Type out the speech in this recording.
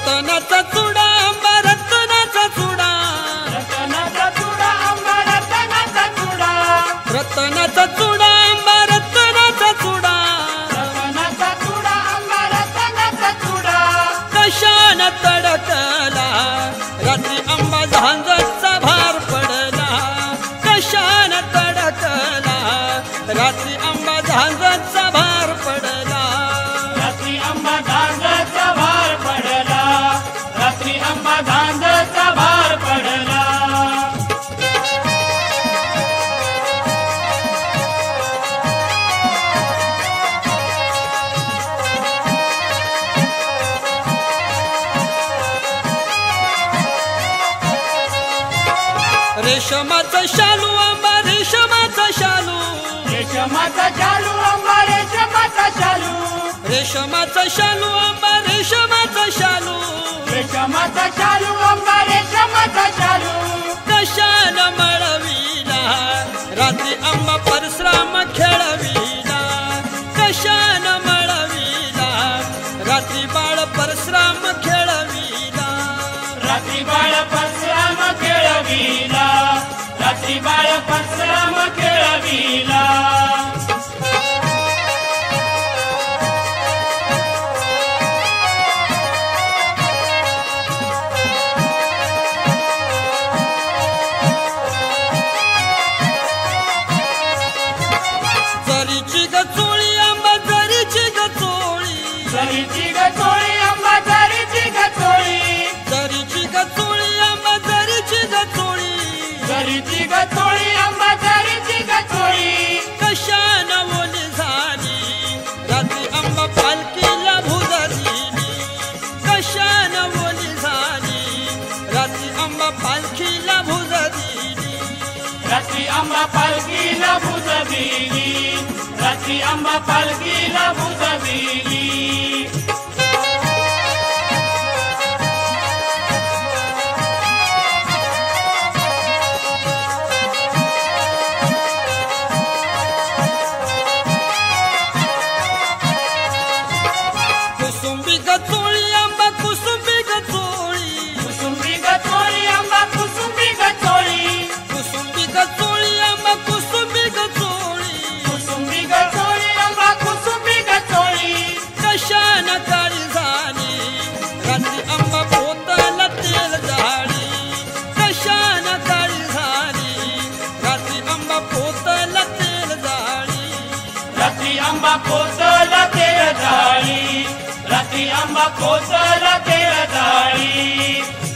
रतनाचा चुडा आंबा रतनाचा चुडा रतनाचा चुडा आंबा रतनाचा चुडा रतनाचा चुडा आंबा रतनाचा चुडा रतनाचा चुडा आंबा रतनाचा चुडा कशान तडकला रात्री आंबा झांजचा भार पडला कशान तडकला रात्री आंबा झांजचा भार पडला रात्री आंबा झांजचा भार पडला रात्री आंबा झांजचा भार पडला रेशमाचा शालू आंबा रेशमाचा शालू रेशमाचा शालू आंबा रेशमाचा शालू रेशमाचा शालू आंबा रेशमाचा शालू रेशमाचा शालू आंबा रेशमाचा शालू कशान मळविला रात्री आंबा परश्राम खेळविला कशान मळविला रात्री बाळ परश्राम खेळविला रात्री बाळ परशुराम खेळविला रात्री बाळ परशुराम खेळविला जरीची गचोळी आंबा जरीची गचोळी जरीची गचोळी आंबा जरीची गचोळी जरीची गचोळी आंबा जरीची गचोळी जरीची गचोळी आंबा जरीची गचोळी कशान ओली झाली रात्री आंबा पालखीला भुज दिली कशान ओली झाली रात्री आंबा पालखीला भुज दिली रात्री आंबा पालखीला भुज दिली रात्री आंबा पालखीला भुज दिली कुसुंबी गचोळी आंबा कुसुंबी गचोळी कुसुंबी गचोळी आंबा कुसुंबी गचोळी कुसुंबी गचोळी आंबा कुसुंबी गचोळी कुसुंबी गचोळी आंबा कुसुंबी गचोळी कशान काळी झाली रात्री आंबा पोताला तेल जाळी कशान काळी झाली रात्री आंबा पोताला तेल जाळी रात्री आंबा पोतला तेल जाळी रात्री आंबा पोतला तेल जाळी